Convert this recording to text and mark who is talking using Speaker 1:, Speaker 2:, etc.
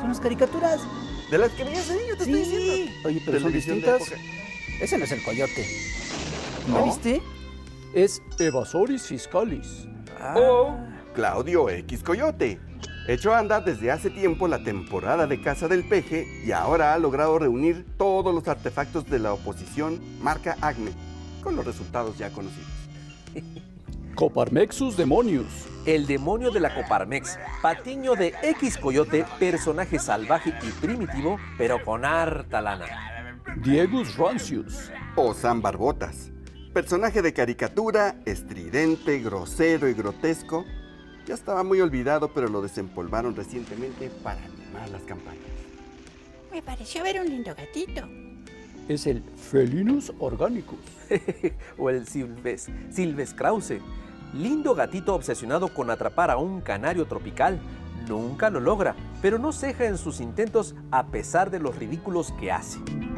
Speaker 1: unas caricaturas.
Speaker 2: De las que veías de niño, te estoy diciendo.
Speaker 1: Oye, pero son
Speaker 2: Televisión de
Speaker 1: distintas.
Speaker 2: época.
Speaker 1: Ese no es el coyote.
Speaker 2: ¿No?
Speaker 1: ¿Ya viste?
Speaker 3: Es Evasoris fiscalis.
Speaker 2: O Claudio X Coyote. Echó a andar desde hace tiempo la temporada de caza del peje y ahora ha logrado reunir todos los artefactos de la oposición marca Acme, con los resultados ya conocidos.
Speaker 3: Coparmexus demonius.
Speaker 4: El demonio de la Coparmex, patiño de X Coyote, personaje salvaje y primitivo, pero con harta lana.
Speaker 3: Diegus rancius.
Speaker 2: O San Barbotas. Personaje de caricatura, estridente, grosero y grotesco. Ya estaba muy olvidado, pero lo desempolvaron recientemente para animar las campañas.
Speaker 5: Me pareció ver un lindo gatito.
Speaker 3: Es el Felinus organicus.
Speaker 4: O el Silves Krause. Lindo gatito obsesionado con atrapar a un canario tropical. Nunca lo logra, pero no ceja en sus intentos a pesar de los ridículos que hace.